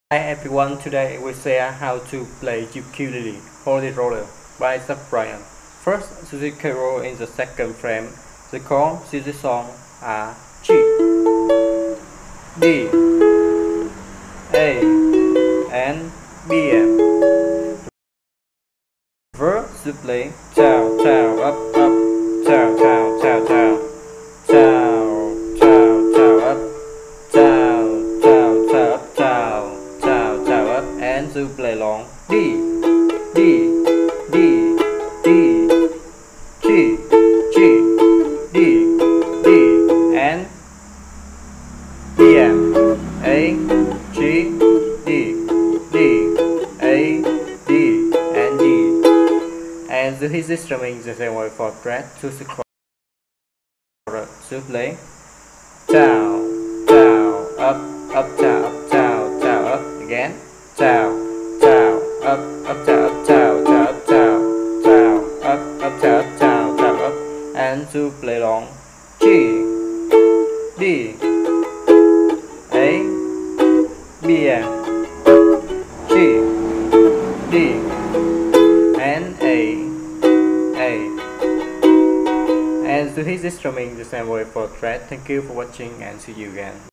Hi everyone, today we share how to play ukulele, Holy Roller by Bryan. First, to the roll in the second frame, the chords to the song are G, D, A, and BM. Verse to play down, down, up, up, down, down, down, down, down, down, down, up, down, down, down, up, down, down, down, up, and to play long D, D, D, D, G, G, D, D, and BM, A, G, D, D, A, D, and D. And the his strumming the same way for fret to the chord to play down, down, up, up, down, up, down, down, up again, down, down, up, up, down, up, down, down, up, down, down, up, down, down, down, up, and to play long G, D, A, B, M, G, D, and A. And to his strumming the same way for thread. Thank you for watching and see you again.